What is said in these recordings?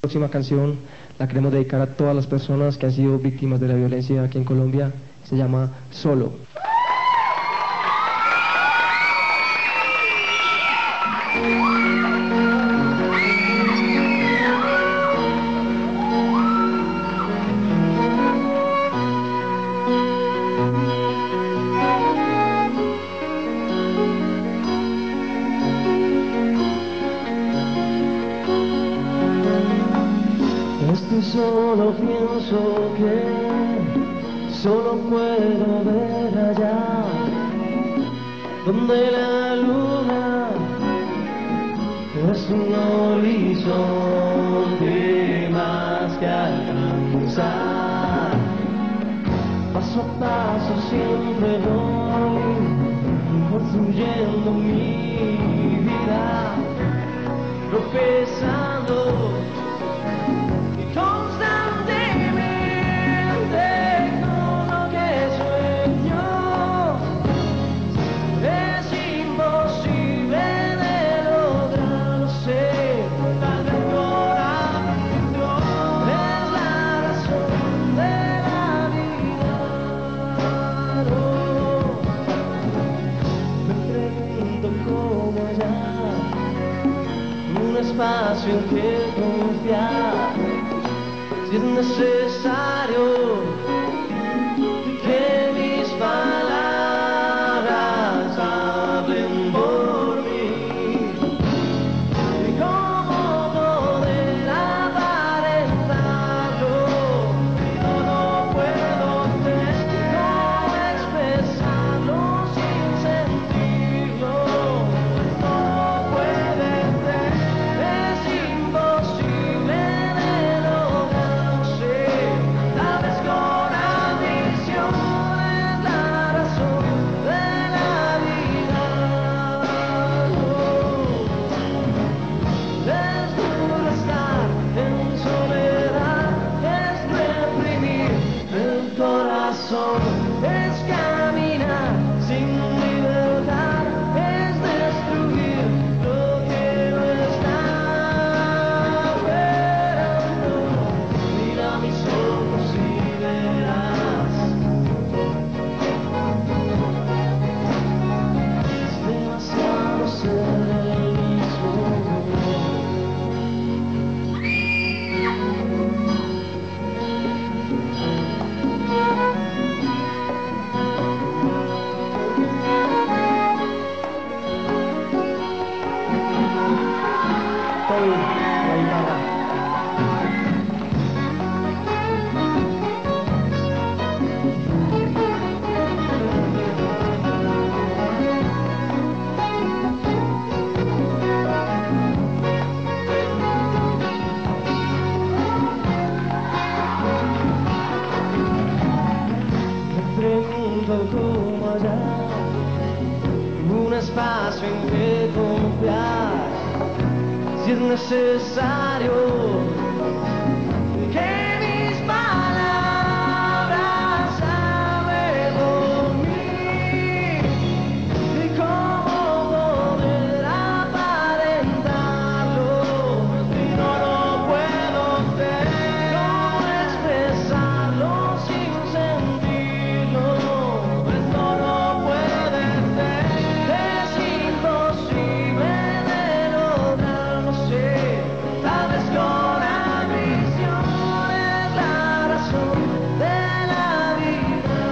próxima canción la queremos dedicar a todas las personas que han sido víctimas de la violencia aquí en Colombia. Se llama Solo. Estoy solo, pienso que solo puedo ver allá donde la luna es un horizonte más que alcanzar. Paso a paso siempre voy construyendo mi vida, tropezando espacio en que confiar, si es necesario que mis palabras hablen por mí. ¿Y cómo poder aparentarlo? No lo puedo tener, cómo expresarlo sin sentirlo. No puede ser. Es imposible de lograr, no sé, tal vez con ambición es la razón de la vida. Es duro estar en soledad, es reprimir el corazón, es caminar sin libertad, es destruir lo que no está. Mira mis ojos y verás, es demasiado ser el mismo. Toby, la guitarra. Me pregunto cómo hallar un espacio en que confiar, si es necesario que mis palabras hablen por mí. ¿Y cómo poder aparentarlo? Si no lo puedo tener, ¿cómo expresarlo sin sentirlo? Pues no lo puede ser, es imposible de lograr, no sé, tal vez con ambición es la razón de la vida.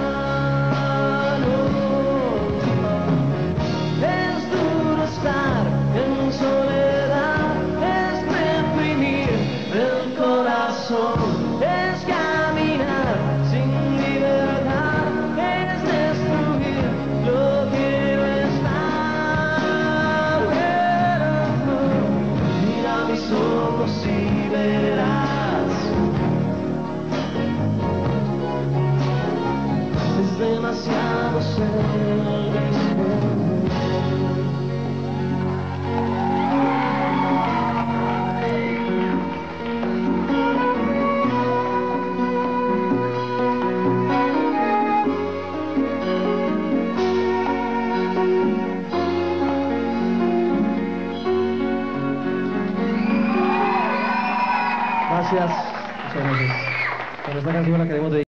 Es duro estar en soledad, es reprimir el corazón, es caminar sin libertad, es destruir lo que no está. Mira mis ojos y verás, es demasiado ser el mismo. Gracias. Muchas gracias. Con esta canción la queremos dedicar.